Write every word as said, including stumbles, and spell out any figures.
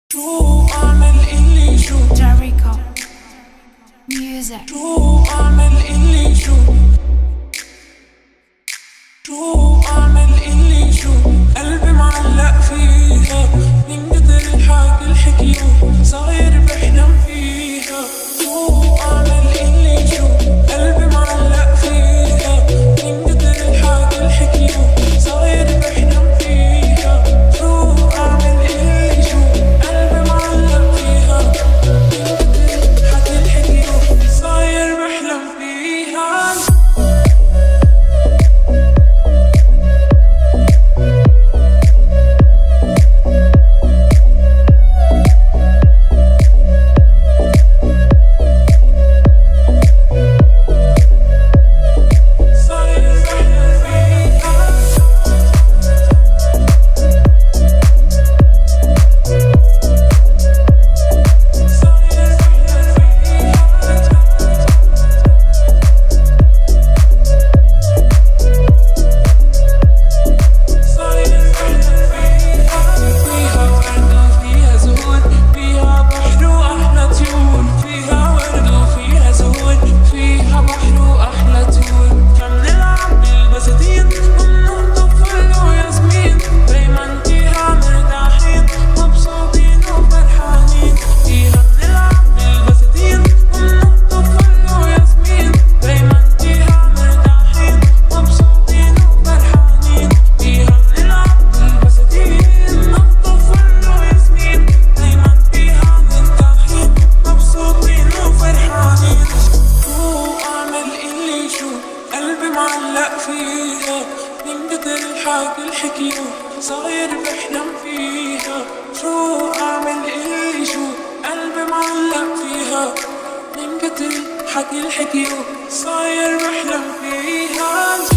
شو أعمل اللي شو Jericho Music شو أعمل اللي شو شو أعمل اللي شو قلبي معلق فيها من كتر الحكي الحكيو صاير بحلم فيها. شو أعمل اللي شو قلبي معلق فيها من كتر الحكي الحكيو صاير بحلم فيها. شو أعمل اللي شو قلبي معلق فيها من كتر الحكي الحكيو صاير بحلم فيها. معلق فيها من كتر الحكي الحكيو صاير بحلم فيها. شو أعمل إيه شو قلبي معلق فيها من كتر الحكي الحكيو صاير بحلم فيها.